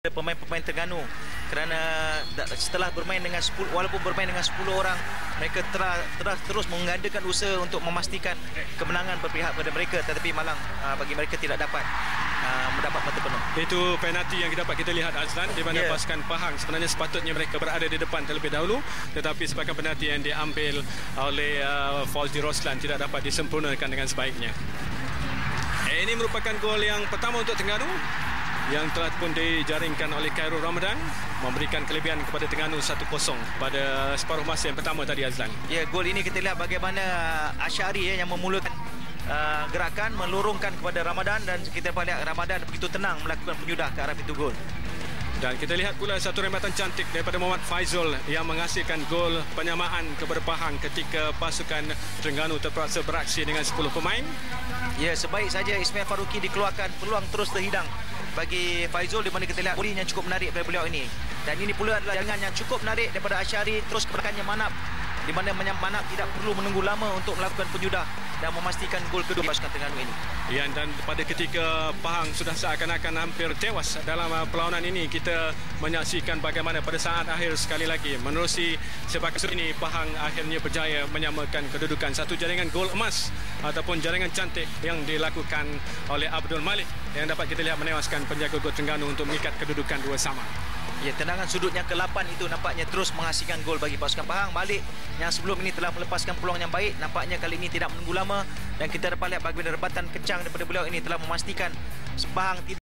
pemain-pemain Terengganu kerana setelah bermain dengan 10, walaupun bermain dengan 10 orang, mereka terus mengadakan usaha untuk memastikan kemenangan berpihak kepada mereka, tetapi malang bagi mereka tidak dapat mendapat mata penuh. Itu penalti yang dapat kita lihat, Azlan, di mana pasukan Pahang sebenarnya sepatutnya mereka berada di depan terlebih dahulu, tetapi sebagai penalti yang diambil oleh Fauzi Roslan tidak dapat disempurnakan dengan sebaiknya. Ini merupakan gol yang pertama untuk Terengganu yang telah pun dijaringkan oleh Khairul Ramadan, memberikan kelebihan kepada Terengganu 1-0 pada separuh masa yang pertama tadi, Azlan. Ya, gol ini kita lihat bagaimana Asyari yang memulakan gerakan melorongkan kepada Ramadan, dan kita lihat Ramadan begitu tenang melakukan penyudah ke arah pintu gol. Dan kita lihat pula satu rembatan cantik daripada Muhammad Faizul yang menghasilkan gol penyamaan kepada Pahang ketika pasukan Terengganu terpaksa beraksi dengan 10 pemain. Ya, sebaik saja Ismail Faruqi dikeluarkan, peluang terus terhidang bagi Faizul, di mana kita lihat bowling yang cukup menarik daripada beliau ini. Dan ini pula adalah jaringan yang cukup menarik daripada Asyari terus keberkannya Manap, di mana Manap tidak perlu menunggu lama untuk melakukan penyudah dan memastikan gol kedua pasukan Terengganu ini. Ya, dan pada ketika Pahang sudah seakan-akan hampir tewas dalam perlawanan ini, kita menyaksikan bagaimana pada saat akhir sekali lagi menerusi sepakat ini, Pahang akhirnya berjaya menyamakan kedudukan. Satu jaringan gol emas ataupun jaringan cantik yang dilakukan oleh Abdul Malik yang dapat kita lihat menewaskan penjaga gol Terengganu untuk mengikat kedudukan 2 sama. Ya, tendangan sudut yang ke-8 itu nampaknya terus menghasilkan gol bagi pasukan Pahang. Malik yang sebelum ini telah melepaskan peluang yang baik, nampaknya kali ini tidak menunggu lama, dan kita dapat lihat bagaimana rebatan kencang daripada beliau ini telah memastikan Pahang tidak